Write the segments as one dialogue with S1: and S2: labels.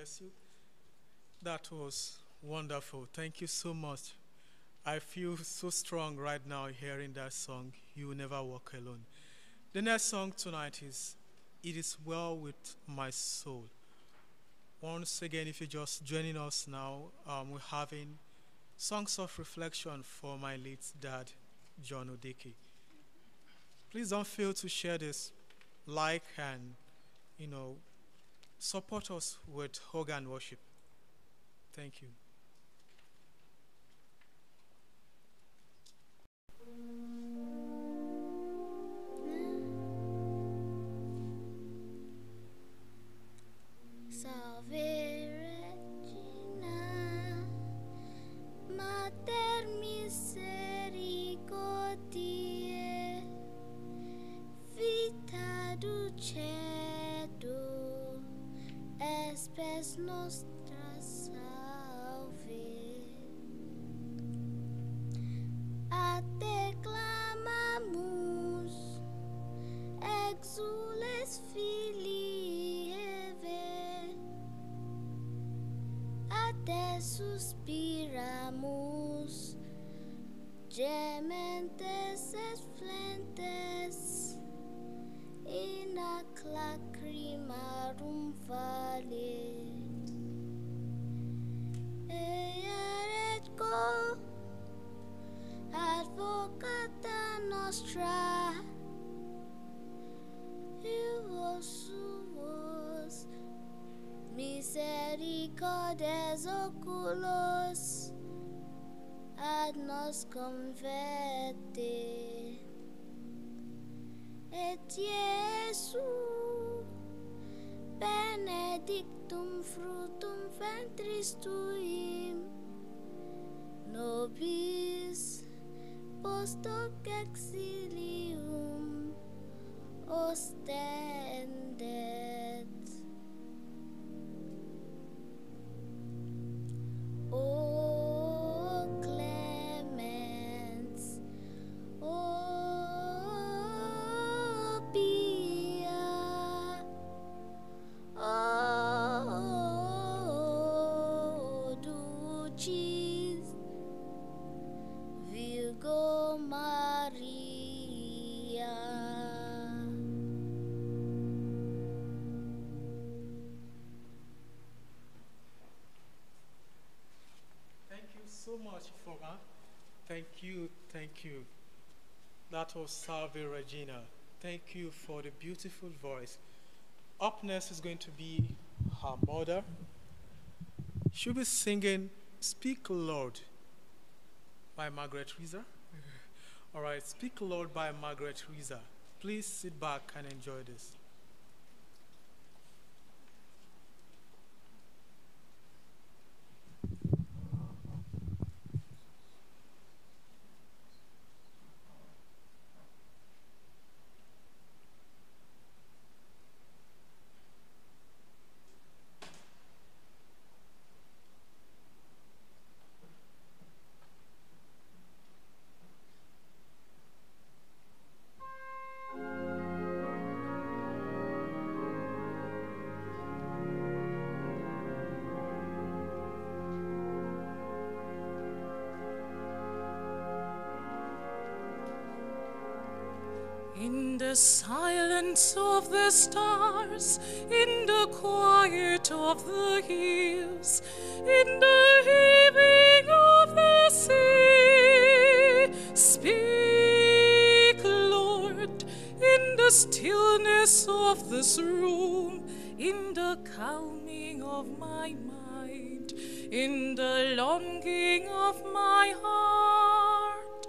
S1: bless you. That was wonderful. Thank you so much. I feel so strong right now hearing that song, You Will Never Walk Alone. The next song tonight is It Is Well With My Soul. Once again, if you're just joining us now, we're having songs of reflection for my late dad, John Odeke. Please don't fail to share this, like, and, support us with organ worship. Thank you.
S2: Salve Regina, Mater misericordiae, vita dulcedo, espes nostra salve. A te clamamus, exules filii Eve, a te suspiramus, gementes et flentes, in ac lacrimarum vale. Earetco advocata nostra, ius suos misericordes oculos ad nos converte. Et Iesu benedictum fructum ventris tuim, nobis post hoc exilium ostendet. O clemens, o pia, o dulcis Virgo Maria.
S1: Thank you so much for that. Thank you, thank you. That was Salve Regina. Thank you for the beautiful voice. Up next is going to be her mother. She'll be singing Speak Lord by Margaret Reza. All right, Speak Lord by Margaret Reza. Please sit back and enjoy this.
S3: In the silence of the stars, in the quiet of the hills, in the heaving of the sea, speak, Lord, in the stillness of this room, in the calming of my mind, in the longing of my heart,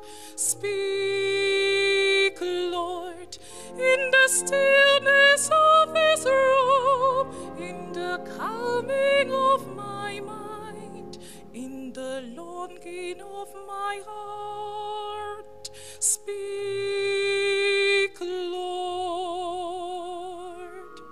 S3: speak, Lord, in the stillness of this room, in the calming of my mind, in the longing of my heart, speak, Lord.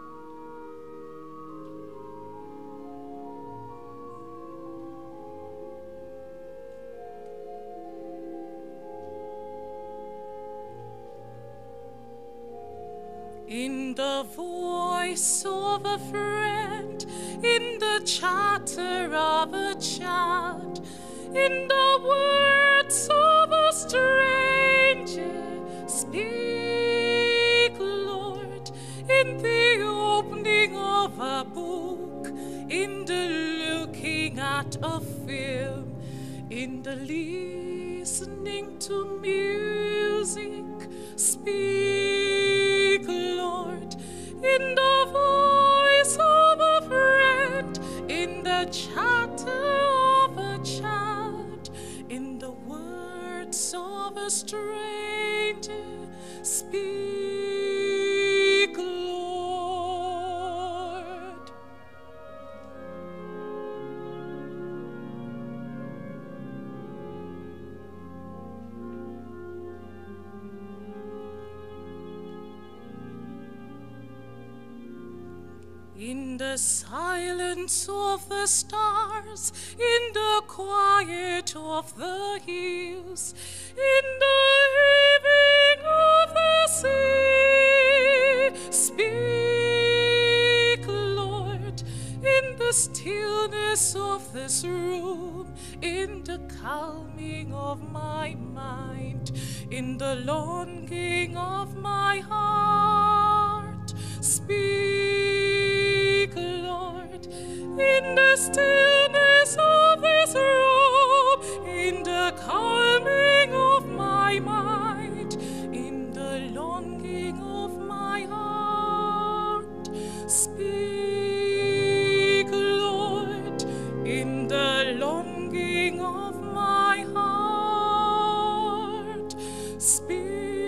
S3: In the voice of a friend, in the chatter of a child, in the words of a stranger. Speak, Lord, in the opening of a book, in the looking at a film, in the listening to music. Speak, Lord, in the voice of a friend, in the chatter of a child, in the words of a stranger. Speak, Lord. In the silence of the stars, in the quiet of the hills, in the heaving of the sea, speak, Lord, in the stillness of this room, in the calming of my mind, in the longing of my heart. Speak, Lord, in the stillness of this room, in the calming of my mind, in the longing of my heart. Speak, Lord, in the longing of my heart. Speak.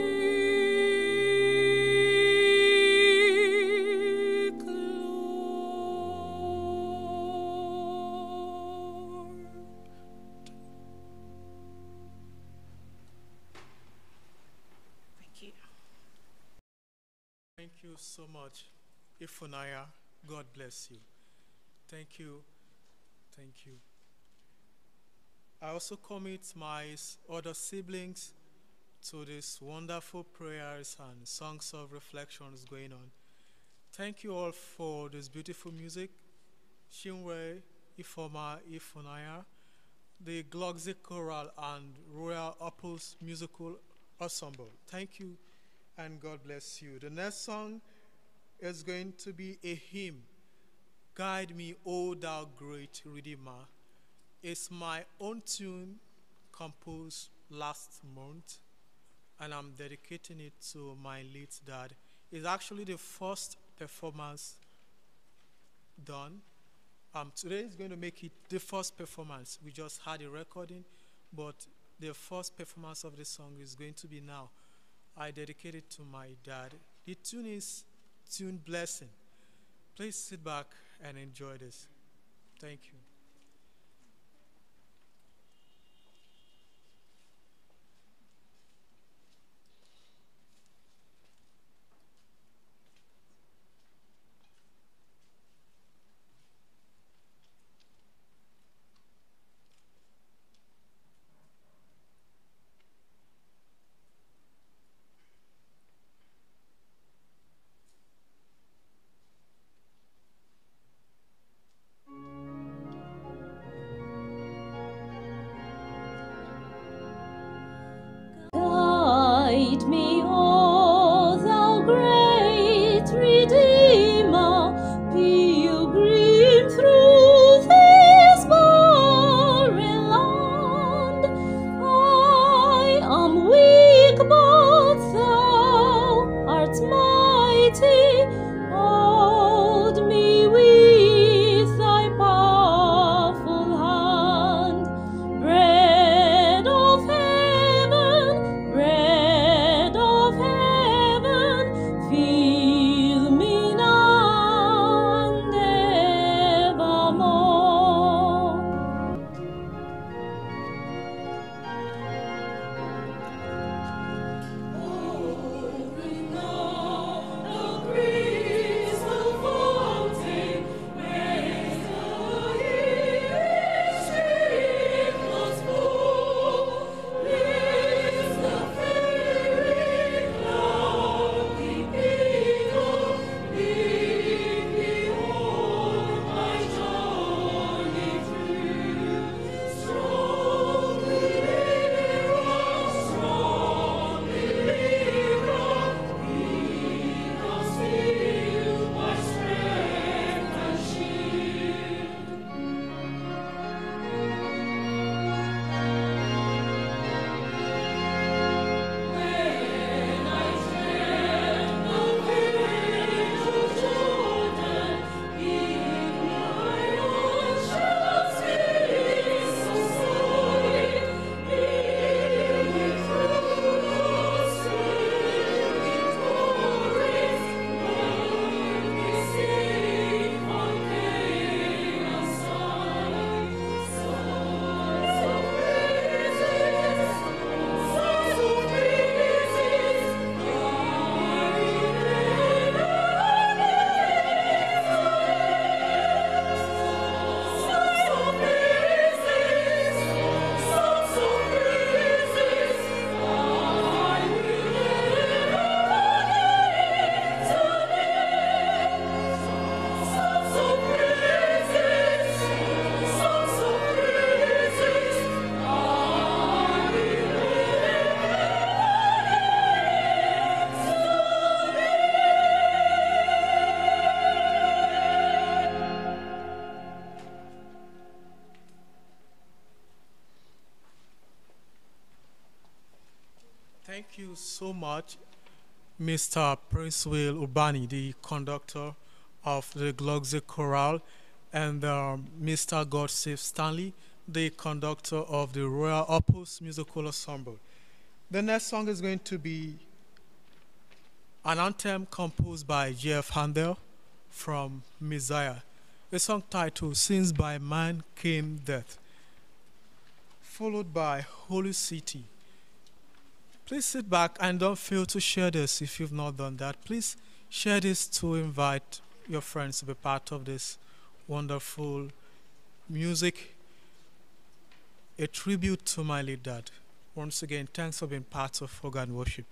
S1: Thank you so much, Ifunaya. God bless you. Thank you. Thank you. I also commit my other siblings to these wonderful prayers and songs of reflections going on. Thank you all for this beautiful music. Shinwe, Ifoma, Ifunaya, the Glowxy Chorale and Royal Opus musical ensemble. Thank you and God bless you. The next song is going to be a hymn, Guide Me, O Thou Great Redeemer. It's my own tune composed last month, and I'm dedicating it to my late dad. It's actually the first performance done. Today is going to make it the first performance. We just had a recording, but the first performance of the song is going to be now. I dedicate it to my dad. The tune is Tune Blessing. Please sit back and enjoy this. Thank you.
S2: Guide me, O thou great Redeemer, pilgrim through this barren land. I am weak, but thou art mighty. Hold me with thy powerful hand. Bread of heaven, bread of heaven, fill me now and evermore. Open now
S1: you so much, Mr. Princewill Ubani, the conductor of the Glowxy Chorale, and Mr. Godsave Stanley, the conductor of the Royal Opus musical ensemble. The next song is going to be an anthem composed by Jeff Handel from Messiah. A song titled Since by Man Came Death, followed by Holy City. Please sit back and don't fail to share this if you've not done that. Please share this to invite your friends to be part of this wonderful music, a tribute to my late dad. Once again, thanks for being part of organ worship.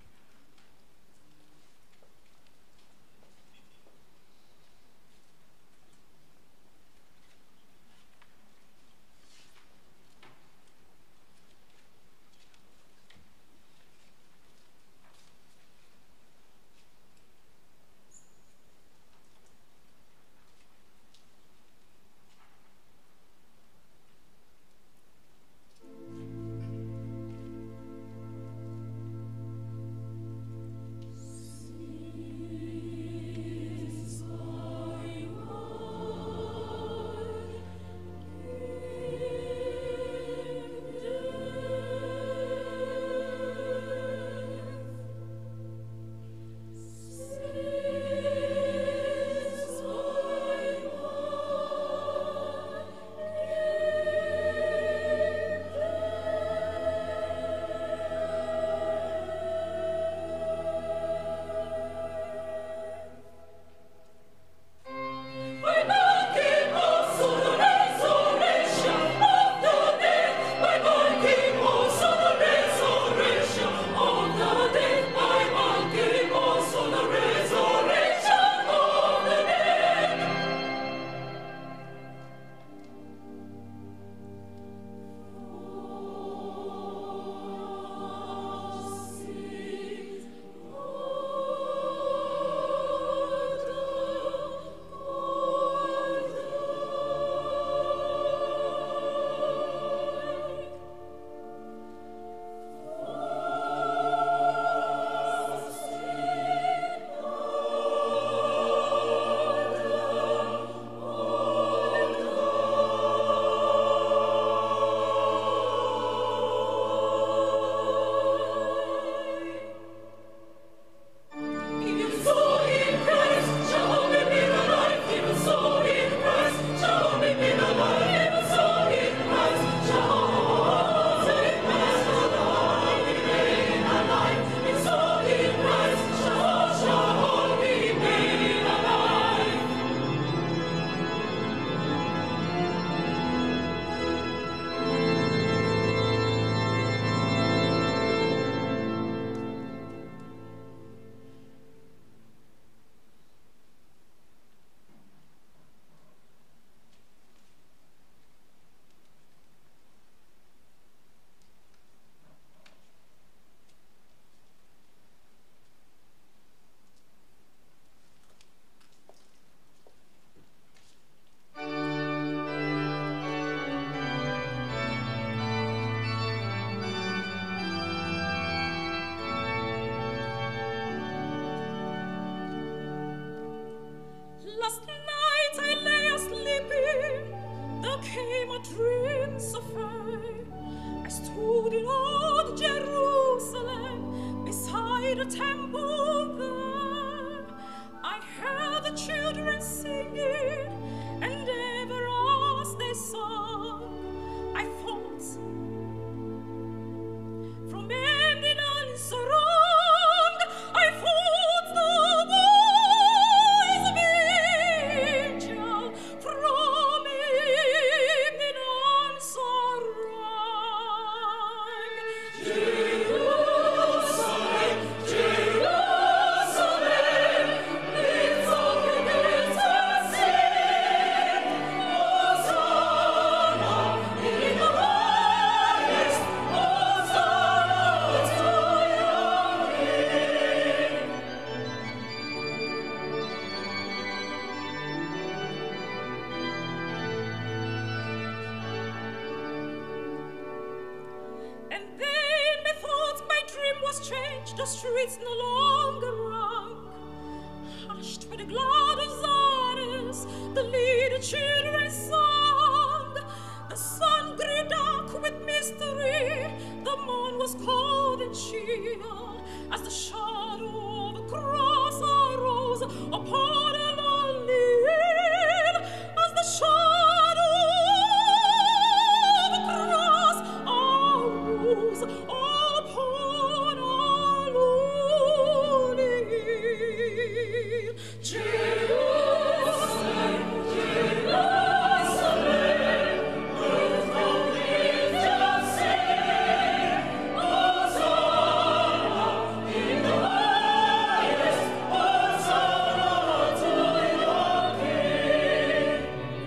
S4: Jerusalem, Jerusalem.
S3: streets no longer rung. Hushed by the cloud of Zardus, the little children sung. The sun grew dark with mystery, the moon was cold and chill, as the shadow of a cross arose upon a lonely hill, as the shadow of a cross arose upon a lonely hill. Jerusalem, Jerusalem, whose throne is just sing, Hosanna in the highest, Hosanna to your King.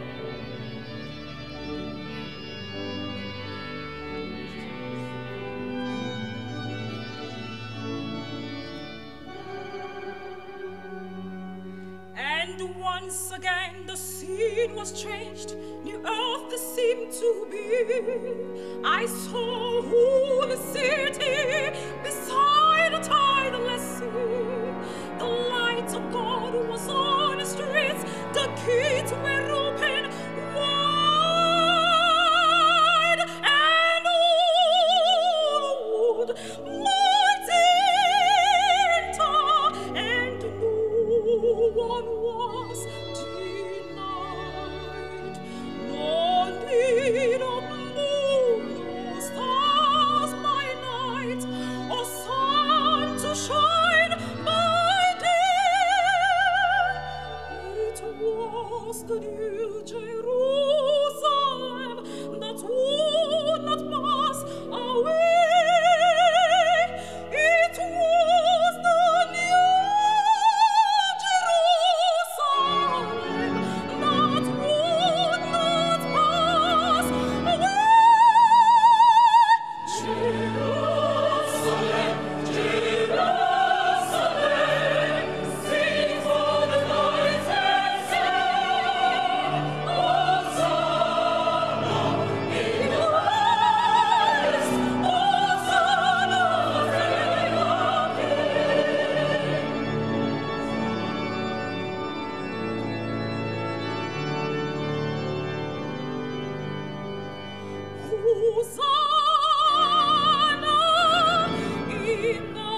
S3: And once again the scene was changed, new earth seemed to be. I saw a holy city beside a tideless sea. The light of God was on the streets, the gates were open wide, and all would might enter, and no one was denied. No need of moon or stars by night, or sun to shine by day. It was the new Jerusalem that would not pass away. It was the new Jerusalem that would not pass away. Jerusalem, Jerusalem, sing for the Lord's sake. Hosanna in the highest, Hosanna to your King. Hosanna in the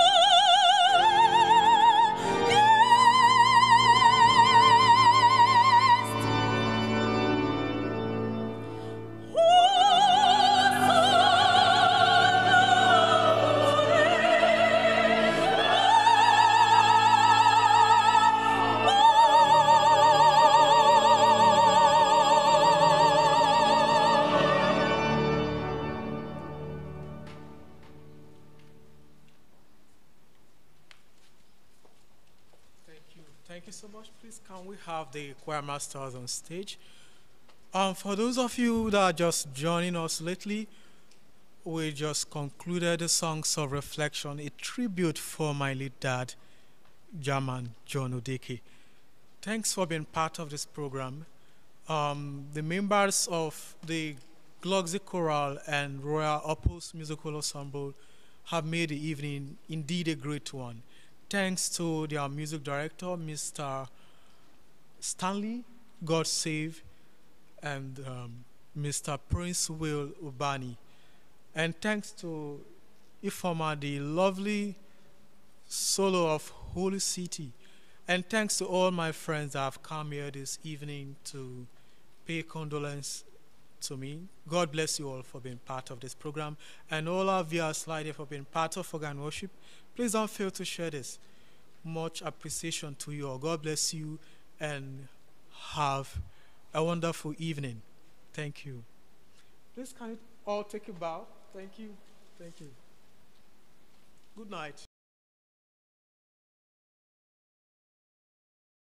S1: Thank you so much. Please, can we have the choir masters on stage? For those of you that are just joining us lately, we just concluded the Songs of Reflection, a tribute for my late dad, German John Odeke. Thanks for being part of this program. The members of the Glowxy Chorale and Royal Opus Musical Ensemble have made the evening indeed a great one. Thanks to their music director, Mr. Stanley, Godsave, and Mr. Princewill Ubani. And thanks to Ifoma, the lovely solo of Holy City. And thanks to all my friends that have come here this evening to pay condolence to me. God bless you all for being part of this program, and all our viewers live for being part of organ worship. Please don't fail to share this. Much appreciation to you all. God bless you, and have a wonderful evening. Thank you. Please can you all take a bow? Thank you. Thank you. Good night.